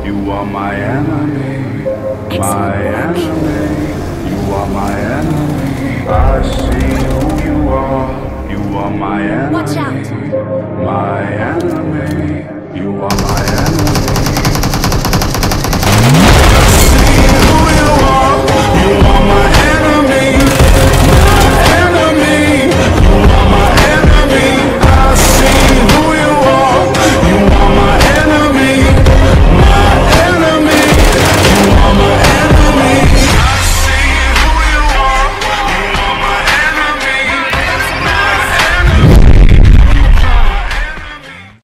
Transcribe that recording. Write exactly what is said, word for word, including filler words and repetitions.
You are my enemy, my enemy. You are my enemy. I see who you are. You are my enemy. Watch out. My enemy. You are my enemy.